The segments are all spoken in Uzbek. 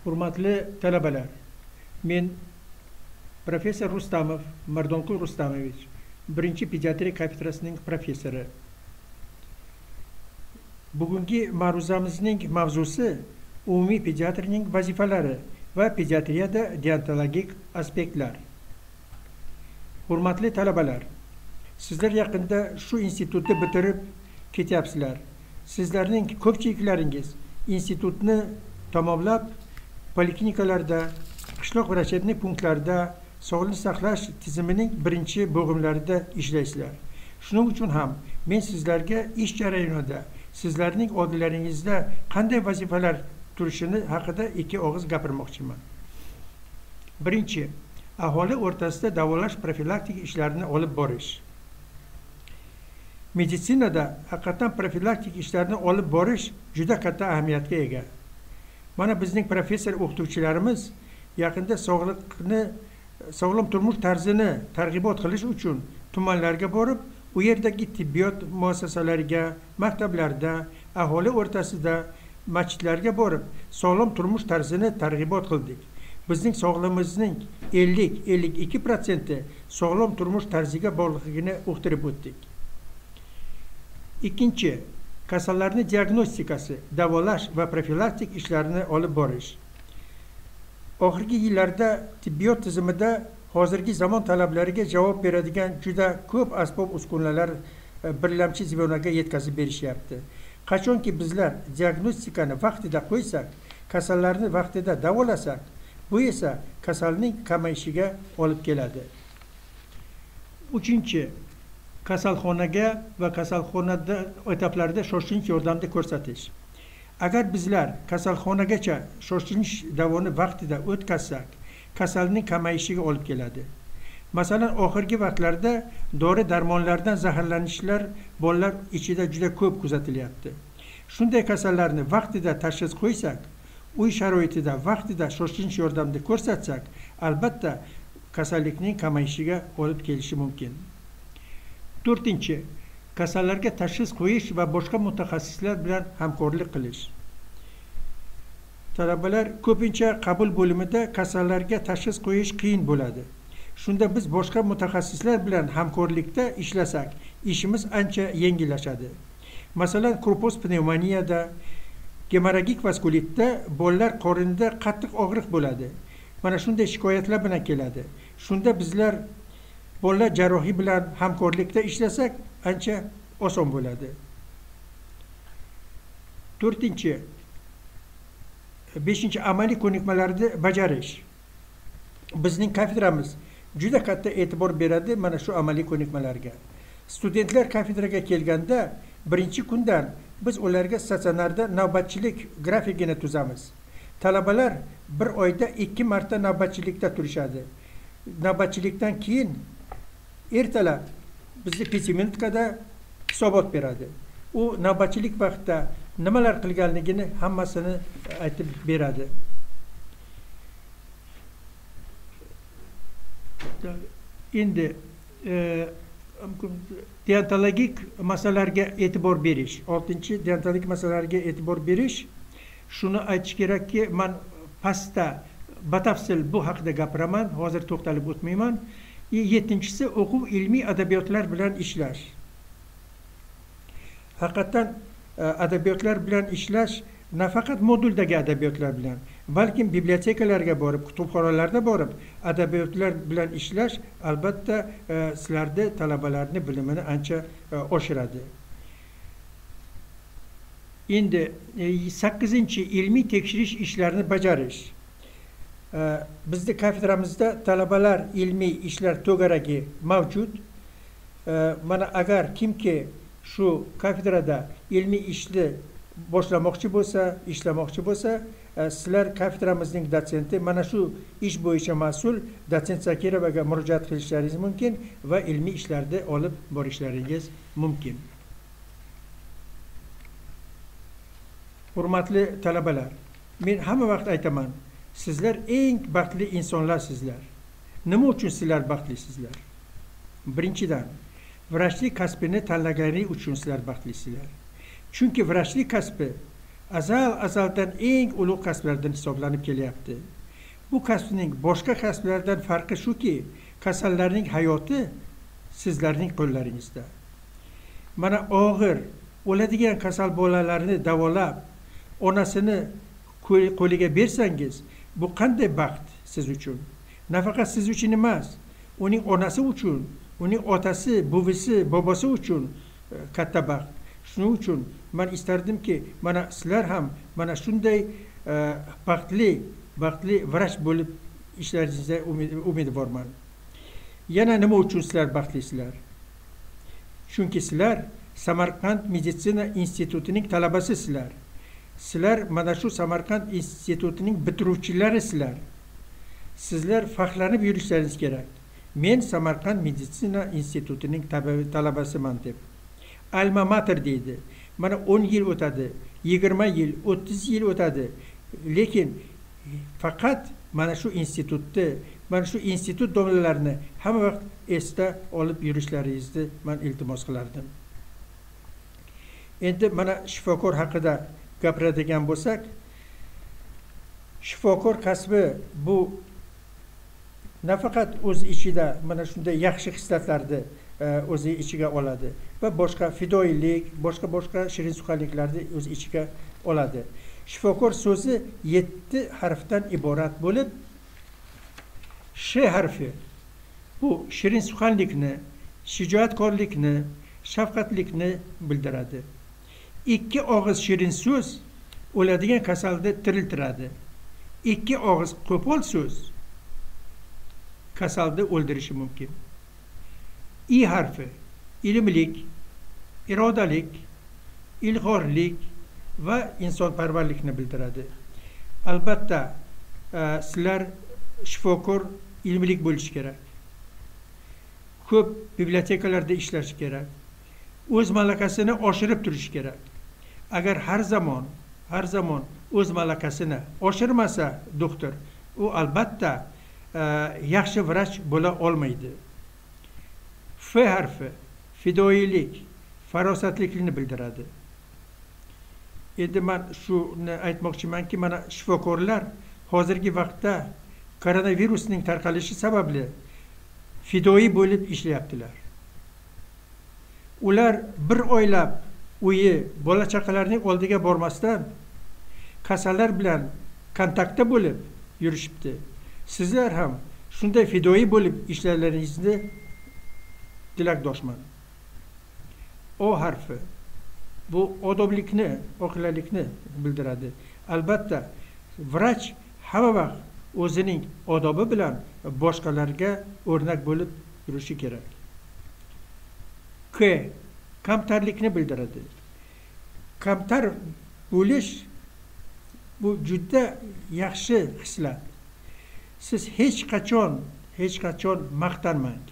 Hurmatli talabalar, men Professor Rustamov, Mardonqul Rustamovich, birinchi pediatriya kafedrasining professori. Bugungi ma'ruzamizning mavzusi umumiy pediatriyaning vazifalari va pediatriyada deontologik aspektlar. Hurmatli talabalar, sizlar yaqinda shu institutni bitirib ketyapsizlar. Sizlarning ko'pchiliklaringiz institutni tamomlab poliklinikalarda, qishloq vrachebniy punktlarda sog'liqni saqlash tizimining birinchi bo'g'imlarida ishlaysizlar. Shuning uchun ham men sizlarga ish jarayonida sizlarning oldilaringizda qanday vazifalar turishini haqida ikki og'iz gapirmoqchiman. Birinchi, aholi o'rtasida davolash profilaktik ishlarini olib borish. Meditsinada haqiqatan profilaktik ishlarni olib borish juda katta ahamiyatga ega. Mana bizning professor o'qituvchilarimiz yaqinda sog'lom turmush tarzini targ'ibot qilish uchun tumanlarga borib, u yerdagi tibbiyot muassasalariga, maktablarda, aholi o'rtasida, masjidlarga borib, sog'lom turmush tarzini targ'ibot qildik. Bizning sog'lig'imizning 50-52% sog'lom turmush tarziga bog'liqligini uqtirib o'tdik. Ikkinchi, kasallarni diagnostikasi, davolash va profilaktik ishlarini olib borish. Oxirgi yillarda tibbiyot tizimida hozirgi zamon talablariga javob beradigan juda ko'p asbob uskunalar birlamchi zvonaga yetkazib berishyapti. Qachonki bizlar diagnostikani vaqtida qo'ysak, kasallarni vaqtida davolasak, bu esa kasalning kamayishiga olib keladi. Uchinchi, kasalxonaga va kasalxonada etaplarida shoshilinch yordamda ko'rsatish. Agar bizlar kasalxonagacha shoshilinch davoni vaqtida o'tkazsak, kasalning kamayishiga olib keladi. Masalan, oxirgi vaqtlarda dori darmonlardan zaharlanishlar bolalar ichida juda ko'p kuzatilyapti. Shunday kasallarni vaqtida tashxis qo'ysak, uy sharoitida vaqtida shoshilinch yordamda ko'rsatsak, albatta kasallikning kamayishiga olib kelishi mumkin. To'rtinchi, kasallarga tashxis qo'yish va boshqa mutaxassislar bilan hamkorlik qilish. Talabalar ko'pincha qabul bo'limida kasallarga tashxis qo'yish qiyin bo'ladi. Shunda biz boshqa mutaxassislar bilan hamkorlikda ishlasak, ishimiz ancha yengillashadi. Masalan, krupos pnevmoniyada, gemorragik vaskulitda bolalar qorinida qattiq og'riq bo'ladi. Mana shunday shikoyatlar bilan keladi. Shunda bizlar bolalar jarrohi bilan hamkorlikda ishlasak, ancha oson bo'ladi. To'rtinchi, beshinchi, amaliy ko'nikmalarni bajarish. Bizning kafedramiz juda katta e'tibor beradi mana shu amaliy ko'nikmalarga. Studentlar kafedraga kelganda birinchi kundan biz ularga statsionarda navbatchilik grafikini tuzamiz. Talabalar bir oyda 2 marta navbatchilikda turishadi. Navbatchilikdan keyin ertalab bizni 5 minutkada hisobot beradi. U navbatchilik vaqtida nimalar qilganligini hammasini aytib beradi. Endi deontologik masalalarga e'tibor berish. 6-chi, deontologik masalalarga e'tibor berish. Shuni aytish kerakki, men pastda batafsil bu haqida gapiraman, hozir to'xtalib o'tmayman. 7-chisi, o'quv ilmiy adabiyotlar bilan ishlash. Haqiqatan adabiyotlar bilan ishlash nafaqat moduldagi adabiyotlar bilan, balkim bibliotekalarga borib, kutubxonalarga borib adabiyotlar bilan ishlash albatta sizlarda talabalarning bilimini ancha oshiradi. Endi 8-chi, ilmiy tekshirish ishlarini bajarish. Bizning kafedramizda talabalar ilmiy ishlar to'garagi mavjud. Mana agar kimki shu kafedrada ilmiy ishni boshlamoqchi bo'lsa, ishlamoqchi bo'lsa, sizlar kafedramizning dotsenti, mana shu ish bo'yicha mas'ul dotsent Zakirovaga murojaat qilishlaringiz mumkin va ilmiy ishlarni olib borishlaringiz mumkin. Hurmatli talabalar, men hamma vaqt aytaman, sizlar eng baxtli insonlarsizlar. Nima uchun sizlar baxtlisizlar? Birinchidan, vrachlik kasbini tanlaganingiz uchun sizlar baxtlisizlar. Chunki vrachlik kasbi azaldan eng ulug' kasblardan hisoblanib kelyapti. Bu kasbning boshqa kasblardan farqi shuki, kasallarning hayoti sizlarning qo'llaringizda. Mana og'ir o'ladigan kasal bolalarni davolab, onasini qo'liga bersangiz, bu qanday baxt siz uchun. Nafaqat siz uchun emas, uning onasi uchun, uning otasi, buvisi, bobosi uchun katta baxt. Shuning uchun men istardimki, mana sizlar ham mana shunday baxtli vrach bo'lib ishlaringizga umidvorman. Yana nima uchun sizlar baxtlisizlar? Chunki sizlar Samarqand meditsina institutining talabasisizlar. Sizlar mana shu Samarqand institutining bitiruvchilarisizlar. Sizlar faxrlanib yurishlaringiz kerak. Men Samarqand meditsina institutining talabasiman deb. Alma mater deydi. Mana 10 yil o'tadi, 20 yil, 30 yil o'tadi. Lekin faqat mana shu institutni, mana shu institut domlalarini hamma vaqt esda olib yurishlaringizni men iltimos qilardim. Endi mana shifokor haqida gapiradigan bo'lsak, shifokor kasbi bu nafaqat o'z ichida mana shunday yaxshi xislatlarni o'z ichiga oladi va boshqa fidoyilik, boshqa shirinsuxanliklarni o'z ichiga oladi. Shifokor so'zi 7 harfdan iborat bo'lib, Sh harfi bu shirinsuxanlikni, shijoatkorlikni, shafqatlikni bildiradi. 2 og'iz shirin so'z o'ladigan kasalni tiriltiradi. 2 og'iz qo'pol so'z kasalni o'ldirishi mumkin. I harfi ilmlik, irodalik, ilg'orlik va insonparvarlikni bildiradi. Albatta, sizlar shifokor ilmlik bo'lish kerak. Ko'p bibliotekalarda ishlash kerak. O'z malakasini oshirib turish kerak. Agar har zaman o'z malakasini oshirmasa doktor, u albatta yaxshi vrach bo'la olmaydi. F harfi fidoyilik, farosatlikni bildiradi. Endi men shuni aytmoqchimanki, mana shifokorlar hozirgi vaqtda koronavirusning tarqalishi sababli fidoyi bo'lib ishlayaptilar. Ular bir oylab uyi, bola chaqalarning oldiga bormasdan kasallar bilan kontaktda bo'lib yurishibdi. Sizlar ham shunday fidoyi bo'lib ishlaringizni tilakdoshman. O harfi bu odoblikni, oqilalikni bildiradi. Albatta, vrach hamma vaqt o'zining odobi bilan boshqalarga o'rnak bo'lib yurishi kerak. K kamtarlikni bildiradi. Kamtar bo'lish bu juda yaxshi xislat. Siz hech qachon maqtanmang.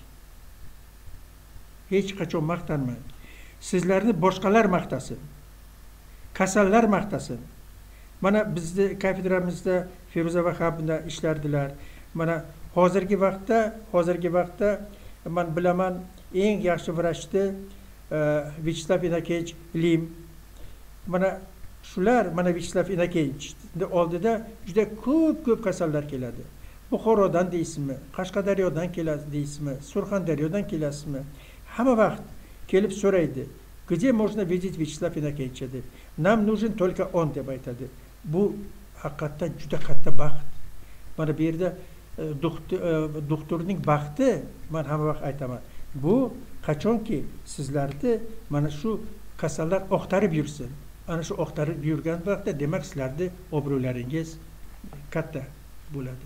Hech qachon maqtanmang. Sizlarni boshqalar maqtasin. Kasallar maqtasin. Mana bizni kafedramizda Feruza va Habna ishlardilar. Mana hozirgi vaqtda men bilaman eng yaxshi vrachni Vyacheslav Inakeyevich Lim. Mana shular, mana Vyacheslav Inakeyevichning oldida juda ko'p kasallar keladi. Buxorodan deysizmi, Qashqadaryodan kelasiz deysizmi, Surxondaryodan kelasizmi? Hamma vaqt kelib so'raydi. Где можно видеть Vyacheslav Inakeyevича deb. Нам нужен только он deb aytadi. Bu haqiqatdan juda katta baxt. Mana bu yerda doktorning baxti, men hamma vaqt aytaman. Bu qachonki sizlarni mana shu kasallar oqtarib yursin. Ana shu oqtarib yurgan vaqtda demak sizlarni obro'laringiz katta bo'ladi.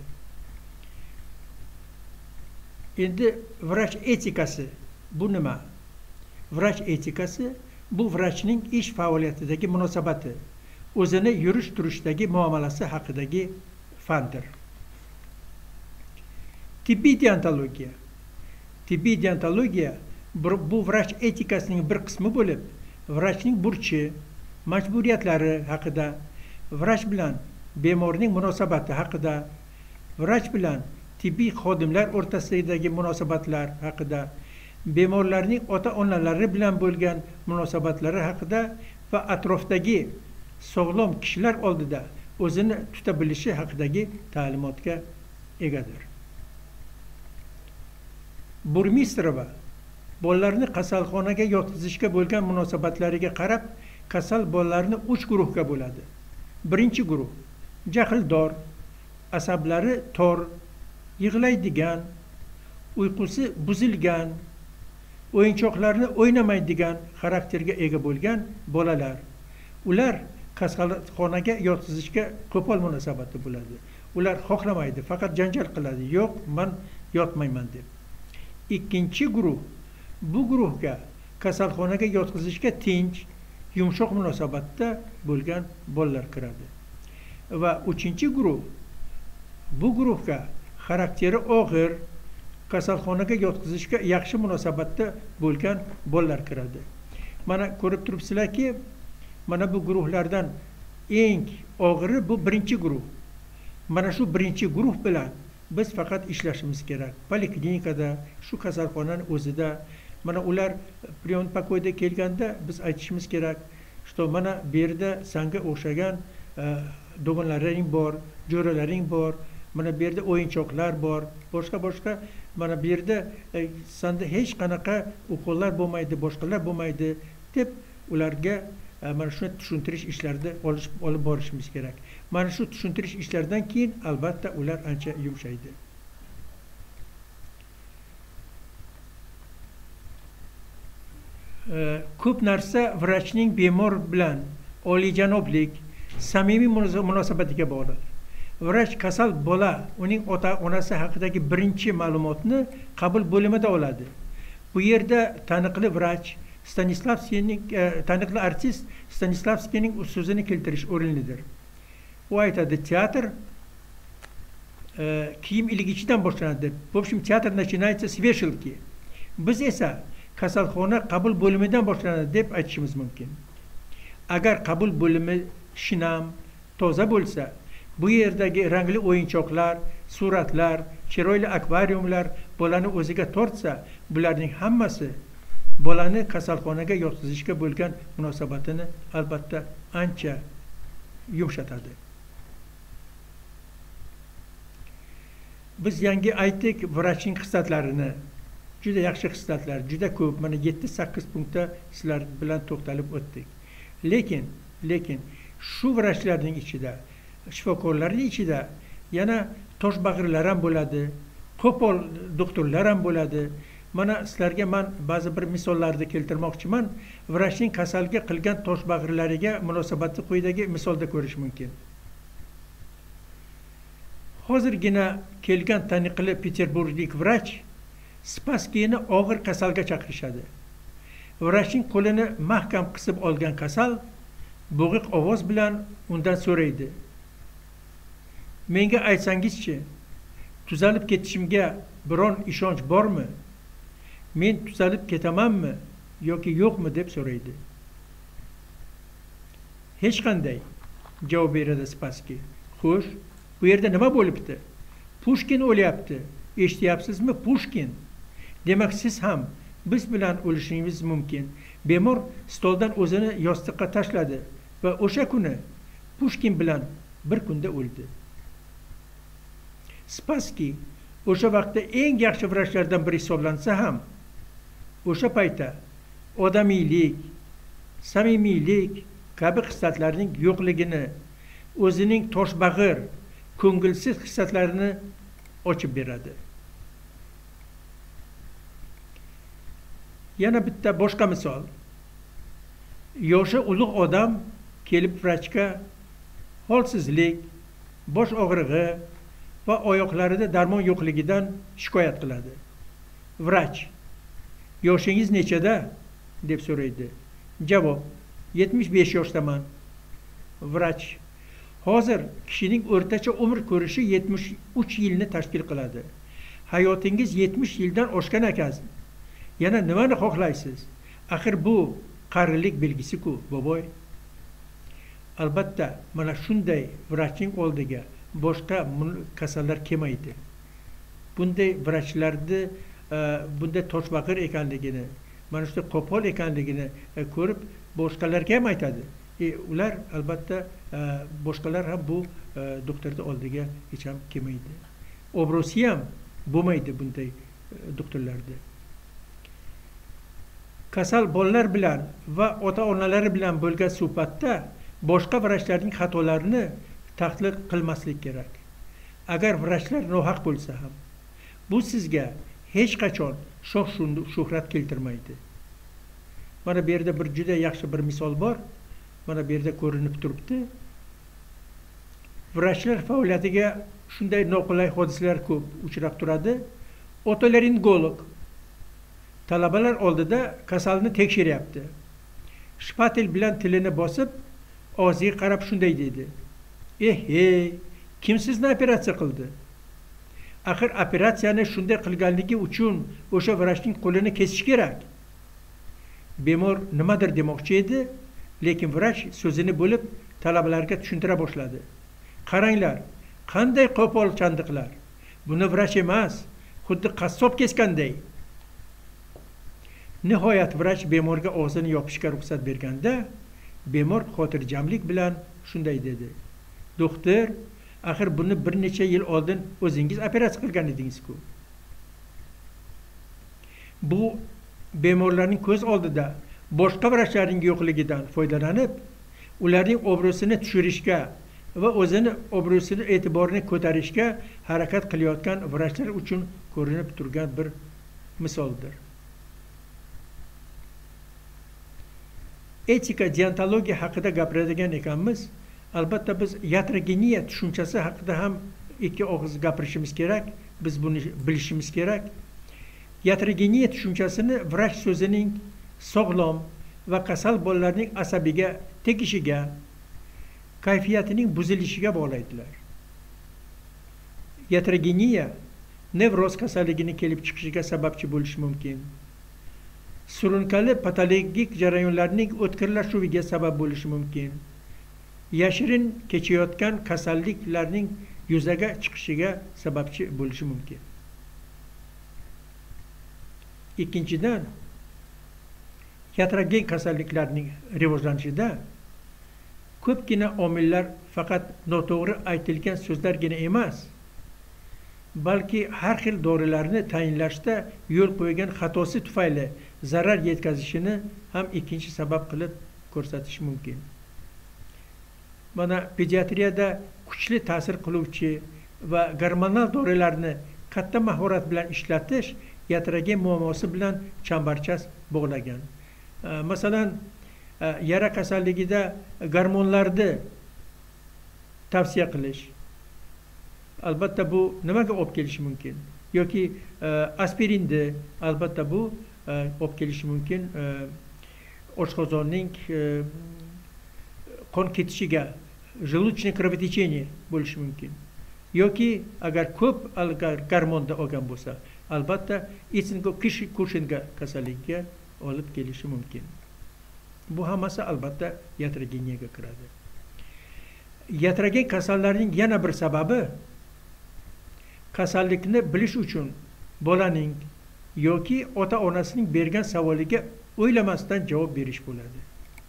Endi vrach etikasi bu nima? Vrach etikasi bu vrachning ish faoliyatidagi munosabati, o'zini yurish-turishdagi muomalasi haqidagi fandir. Tibbiy deontologiya. Tibbiy deontologiya bu vrach etikasining bir qismi bo'lib, vrachning burchi, majburiyatlari haqida, vrach bilan bemorning munosabati haqida, vrach bilan tibbiy xodimlar o'rtasidagi munosabatlar haqida, bemorlarning ota-onalari bilan bo'lgan munosabatlari haqida va atrofdagi sog'lom kishilar oldida o'zini tuta bilishi haqidagi ta'limotga egadir. Burmistrova bolalarni kasalxonaga yotqizishga bo'lgan munosabatlariga qarab, kasal bolalarni 3 guruhga bo'ladi. Birinchi guruh jahldor, asablari tor, yig'laydigan, uyqusi buzilgan, o'yinchoqlarni o'ynamaydigan xarakterga ega bo'lgan bolalar. Ular kasalxonaga yotqizishga qo'pol munosabatda bo'ladi. Ular xohlamaydi, faqat janjal qiladi. Yo'q, men yotmayman deb. Ikkinchi guruh, bu guruhga kasalxonaga yotqizishga tinch, yumshoq munosabatda bo'lgan bolalar kiradi. Va uchinchi guruh, bu guruhga xarakteri og'ir, kasalxonaga yotqizishga yaxshi munosabatda bo'lgan bolalar kiradi. Mana ko'rib turibsizlarki, mana bu guruhlardan eng og'iri bu birinchi guruh. Mana shu birinchi guruh bilan biz faqat ishlashimiz kerak. Poliklinikada, shu kasalxonaning o'zida, mana ular prion pakoyda kelganda biz aytishimiz kerak, что mana bu yerda senga o'xshagan do'gonlaring bor, jo'ralaring bor, mana bu yerda o'yinchoqlar bor, boshqa mana bu yerda senda hech qanaqa uqullar bo'lmaydi, boshqalar bo'lmaydi deb ularga mana shuni tushuntirish ishlarida olib borishimiz kerak. Mana shu tushuntirish ishlaridan keyin albatta ular ancha yumshaydi. Ko'p narsa vrachning bemor bilan oliyjanoblik, samimiy munosabatiga bog'liq. Vrach kasal bola uning ota-onasi haqidagi birinchi ma'lumotni qabul bo'limida oladi. Bu yerda taniqli vrach taniqli artist Stanislavskiyning so'zini keltirish o'rinlidir. U aytadi, teatr kiyim ilgichidan boshlanadi. В общем, teatr начинается с вешалки. Biz esa kasalxona qabul bo'limidan boshlanadi deb aytishimiz mumkin. Agar qabul bo'limi shinam, toza bo'lsa, bu yerdagi rangli o'yinchoqlar, suratlar, chiroyli akvariumlar bolani o'ziga tortsa, bularning hammasi bolani kasalxonaga yotqizishga bo'lgan munosabatini albatta ancha yumshatadi. Biz yangi aytdik vrachning xislatlarini. Juda yaxshi xislatlar, juda ko'p. Mana 7-8 punktda sizlar bilan to'xtalib o'tdik. Lekin shu vrachlarning ichida, shifokorlarning ichida yana toshbag'irlar ham bo'ladi, qo'pol doktorlar ham bo'ladi. Mana sizlarga men ba'zi bir misollarni keltirmoqchiman. Vrachning kasalga qilgan toshbag'irlariga munosabatni quyidagi misolda ko'rish mumkin. Hozirgina kelgan taniqli Peterburglik vrach Spaskiyni og'ir kasalga chaqirishadi. Vrachning qo'lini mahkam qisib olgan kasal bo'g'iq ovoz bilan undan so'raydi. Menga aytsangizchi, tuzalib ketishimga biron ishonch bormi? Men tuzalib ketamanmi yoki yo'qmi deb so'raydi. Hech qanday javob beradi Spaskiy. Xo'sh, bu yerda nima bo'libdi? Pushkin o'lyapti. Eshityapsizmi? Pushkin. Demak, siz ham biz bilan o'lishingiz mumkin. Bemor stoldan o'zini yostiqqa tashladi va o'sha kuni Pushkin bilan bir kunda o'ldi. Spaskiy o'sha vaqtda eng yaxshi vrachlardan biri hisoblansa ham, o'sha paytda odamiylik, samimiylik kabi xislatlarning yo'qligini, o'zining toshbag'ir, ko'ngilsiz xislatlarini ochib beradi. Yana bitta boshqa misol. Yoshi ulug' odam kelib vrachga holsizlik, bosh og'rig'i va oyoqlarida darmon yo'qligidan shikoyat qiladi. Vrach: "Yoshingiz nechada?" deb so'raydi. Javob: 75 yoshdaman. Vrach: "Hozir kishining o'rtacha umr ko'rishi 73 yilni tashkil qiladi. Hayotingiz 70 yildan oshgan ekan. Yana nimani xohlaysiz? Axir bu qarilik belgisi-ku, boboy." Albatta, mana shunday vrachning oldiga boshqa kasallar kelmaydi. Bunday vrachlarni bunday toshbag'ir ekanligini, mana shu qo'pol ekanligini ko'rib boshqalarga ham aytadi. ular albatta boshqalar ham bu doktorni oldiga hech ham kelmaydi. Obro'si ham bo'lmaydi bunday doktorlarda. Kasal bolalar bilan va ota-onalari bilan bo'lgan suhbatda boshqa vrachlarning xatolarini tahlil qilmaslik kerak. Agar vrachlar nohaq bo'lsa ham, bu sizga hech qachon shuhrat keltirmaydi. Mana bu yerda bir juda yaxshi bir misol bor. Mana bu yerda ko'rinib turibdi. Vrachlar faoliyatiga shunday noqulay hodisalar ko'p uchrab turadi. Otolaringolog talabalar oldida kasalni tekshiryapti. Shpatel bilan tilini bosib, og'ziga qarab shunday dedi: kim sizni operatsiya qildi? Axir operatsiyani shunday qilganligi uchun o'sha vrachning qo'lini kesish kerak. Bemor nimadir demoqchi edi, lekin vrach so'zini bo'lib talabalarga tushuntira boshladi. Qaranglar, qanday qo'pol chandiqlar. Buni vrach emas, xuddi qassob kesganday. Nihoyat vrach bemorga og'zini yopishga ruxsat berganda, bemor xotirjamlik bilan shunday dedi: "Doktor, axir buni bir necha yil oldin o'zingiz operatsiya qilgan edingiz-ku." Bu bemorlarning ko'z oldida boshqa vrachlarning yo'qligidan foydalanib, ularning obro'sini tushirishga va o'zini obro'sini e'tiborini ko'tarishga harakat qilayotgan vrachlar uchun ko'rinib turgan bir misoldir. Etika, deontologiya haqida gapiradigan ekanmiz. Albatta biz iatrogeniya tushunchasi haqida ham ikki og'iz gapirishimiz kerak. Biz buni bilishimiz kerak. Iatrogeniya tushunchasini vrach so'zining sog'lom va kasal bolalarning asabiga tegishiga, kayfiyatining buzilishiga bog'laydilar. Iatrogeniya nevroz kasalligini kelib chiqishiga sababchi bo'lishi mumkin. Surunkali patologik jarayonlarning o'tkirlashuviga sabab bo'lishi mumkin. Yashirin kechayotgan kasalliklarning yuzaga chiqishiga sababchi bo'lishi mumkin. Ikkinchidan, iatrogen kasalliklarning rivojlanishida ko'pgina omillar faqat noto'g'ri aytilgan so'zlargina emas, balki har xil dorilarni tayinlashda yo'l qo'ygan xatosi tufayli zarar yetkazishini ham ikkinchi sabab qilib ko'rsatish mumkin. Mana pediatriyada kuchli ta'sir qiluvchi va gormonal dorilarni katta mahorat bilan ishlatish iatrogen muammosi bilan chambarchas bog'lagan. Masalan, yara kasalligida gormonlarni tavsiya qilish. Albatta bu nimaga olib kelishi mumkin? Yoki aspirinni albatta bu olib kelishi mumkin oshqozonning qon ketishiga, желудочное кровотечение bo'lishi mumkin. Yoki agar ko'p gormonda olgan bo'lsa, albatta Ichingo-Kushinga kasalligiga olib kelishi mumkin. Bu hammasi albatta iatrogeniyaga kiradi. Iatrogen kasallarning yana bir sababi kasallikni bilish uchun bolaning yoki ota-onasining bergan savoliga o'ylamasdan javob berish bo'ladi.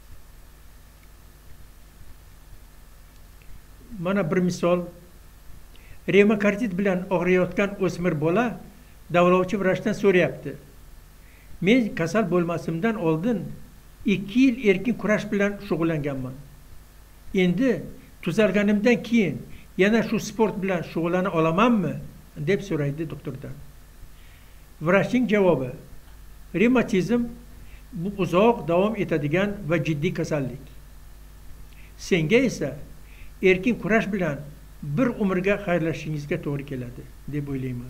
Mana bir misol, reumokardit bilan og'riyotgan o'smir bola davolovchi vrachdan so'rayapti: "Men kasal bo'lmasimdan oldin 2 yil erkin kurash bilan shug'ullanganman. Endi tuzalganimdan keyin yana shu sport bilan shug'ullana olamanmi?" deb so'raydi doktordan. Vrachning javobi: "Revmatizm bu uzoq davom etadigan va jiddiy kasallik. Senga esa erkin kurash bilan bir umrga xayrlashishingizga to'g'ri keladi deb o'ylayman."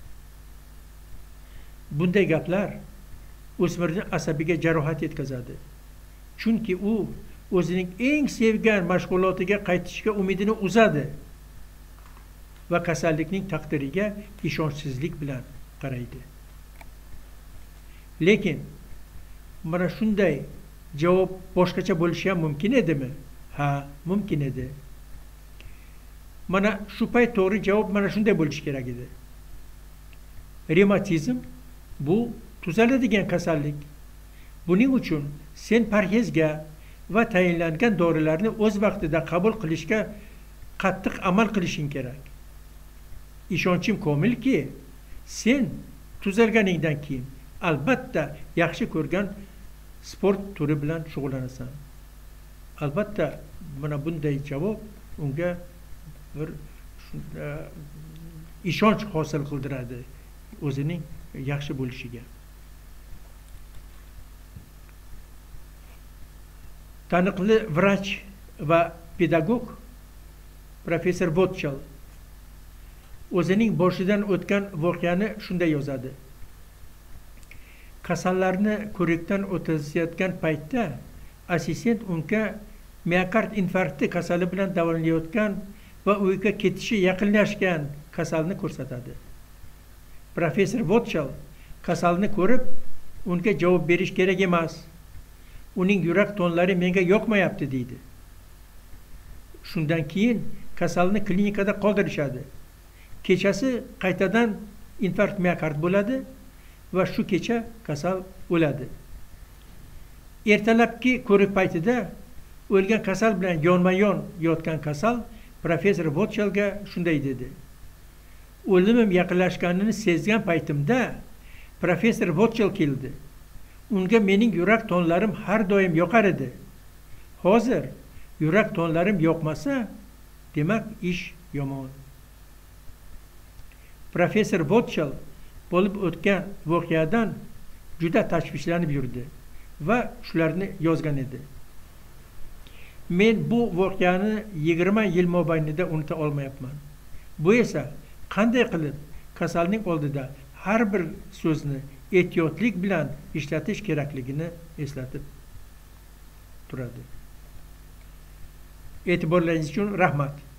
Bunday gaplar o'smirning asabiga jarohat yetkazadi. Chunki u o'zining eng sevgan mashg'ulotiga qaytishga umidini uzadi va kasallikning taqdiriga ishonchsizlik bilan qaraydi. Lekin mana shunday javob boshqacha bo'lishi ham mumkin edimi? Ha, mumkin edi. Mana shu payt to'g'ri javob mana shunday bo'lishi kerak edi. Revmatizm bu tuzaladigan kasallik. Buning uchun sen parhezga va tayinlangan dorilarni o'z vaqtida qabul qilishga qattiq amal qilishing kerak. Ishonchim komilki, sen tuzalganingdan keyin albatta yaxshi ko'rgan sport turi bilan shug'ullanasan. Albatta mana bunday javob unga bir ishonch hosil qildiradi o'zining yaxshi bo'lishiga. Taniqli vrach va pedagog professor Votchal o'zining boshidan o'tgan voqeani shunday yozadi. Kasallarni ko'rikdan o'tkazayotgan paytda assistent unga miokard infarkti kasali bilan davolanayotgan va uyga ketishi yaqinlashgan kasalni ko'rsatadi. Professor Votchal kasalni ko'rib, unga javob berish kerak emas. Uning yurak tonlari menga yoqmayapti deydi. Shundan keyin kasalni klinikada qoldirishadi. Kechasi qaytadan infarkt miokard bo'ladi va shu kecha kasal o'ladi. Ertalabki ko'rik paytida o'lgan kasal bilan yonma-yon yotgan kasal professor Votchalga shunday dedi. O'limim yaqinlashganini sezgan paytimda professor Votchal keldi. Unga mening yurak tonlarim har doim yoqar edi. Hozir yurak tonlarim yoqmasa, demak ish yomon. Professor Votchal bo'lib o'tgan voqeadan juda tashvishlanib yurdi va shularni yozgan edi. Men bu voqeani 20 yil mobaynida unuta olmayapman. Bu esa qanday qilib kasalning oldida har bir so'zni ehtiyotlik bilan ishlatish kerakligini eslatib turadi. E'tiborlaringiz uchun rahmat.